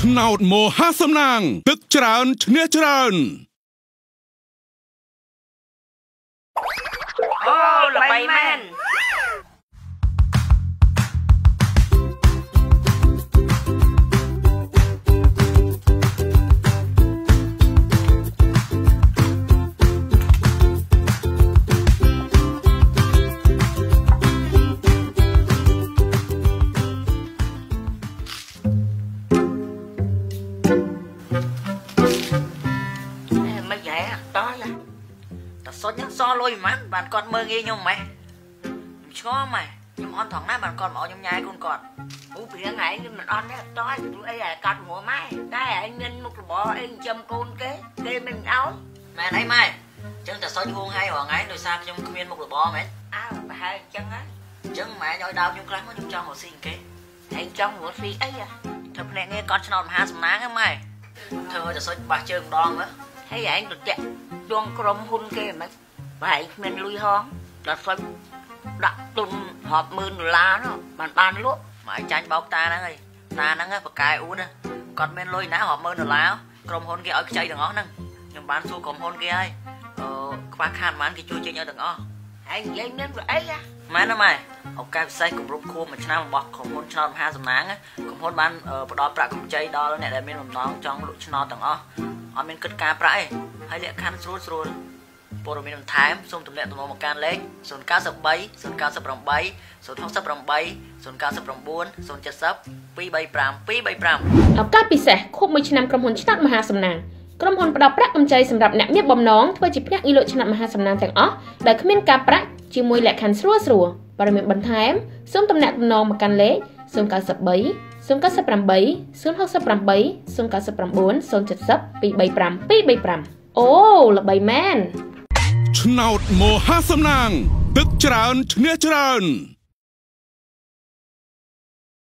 ឆ្នោតមហាសំណាងទឹកច្រើនឈ្នះច្រើនអូល្បីមែនសុញសលុយមិនបានគាត់មើងងាយខ្ញុំម៉េះខ្ញុំឆ្ងល់ម៉េះខ្ញុំអន់ថងណាបានគាត់មកខ្ញុំញ៉ាយកូនគាត់អូពីរឿងឯងមិនអន់ទេតោះព្រោះអីឯកាត់หัวម៉ែតែឯងមានមុខរបរអីចិញ្ចឹមកូនគេមិនឲ្យមែនអីម៉ែអញ្ចឹងតែសុញហួងហើយរងថ្ងៃដោយសារខ្ញុំគ្មានមុខរបរមែនអើប្រហែលអញ្ចឹងហើយអញ្ចឹងម៉ែឲ្យដើមខ្ញុំខ្លះមកខ្ញុំចង់រកស៊ីគេឯងចង់រកស៊ីអីធ្វើភ្នាក់ងារគាត់ឆ្នោតមហាសំណាងហ្នឹងម៉ែធ្វើឲ្យតែសុញបាសជើងម្ដងទៅហើយឯងទៅតាក់ដងក្រុមហ៊ុនគេមិនបែរគ្មានលុយហងដល់សុំដាក់ទុនរាប់ម៉ឺនដុល្លារនោះបានលក់មកចាញ់បោកតាហ្នឹងហើយតាហ្នឹងបកកែអ៊ូនគាត់មានលុយណារាប់ម៉ឺនដុល្លារក្រុមហ៊ុនគេឲ្យខ្ចីទាំងអស់ហ្នឹងខ្ញុំបានសួរក្រុមហ៊ុនគេហើយខ្វះខាតប៉ុន្មានគេជួយចេញឲ្យទាំងអស់ឯងនិយាយមានអីម៉ែណាម៉ែឱកាសពិសេសគម្រប់ខួបមួយឆ្នាំរបស់ក្រុមហ៊ុនឆ្នោតមហាសំណាងក្រុមហ៊ុនបានផ្ដល់ប្រាក់កម្ចីដល់អ្នកដែលមានបំណងចង់លក់ឆ្នោតទាំងអស់អត់មានគិតការប្រាក់ទេហើយលក្ខខណ្ឌស្រួលព័ត៌មានបន្ថែមសូមទម្លាក់ទំនងមកកាន់លេខ093 098 068 099 070 235 ឱកាសពិសេសខួប1ឆ្នាំក្រុមហ៊ុនឆ្នោតមហាសំណាងក្រុមហ៊ុនផ្ដល់ប្រាក់កម្ចីសម្រាប់អ្នកមានបំណងធ្វើជាភ្នាក់ងារលក់ឆ្នោតមហាសំណាងទាំងអស់ដែលគ្មានការប្រាក់ជាមួយលក្ខខណ្ឌស្រួលព័ត៌មានបន្ថែមសូមទម្លាក់ទំនងមកកាន់លេខ093 098 068 099 070 235 អូល្បីមែនឆ្នោតមហាសំណាងទឹកច្រើនឈ្នះច្រើន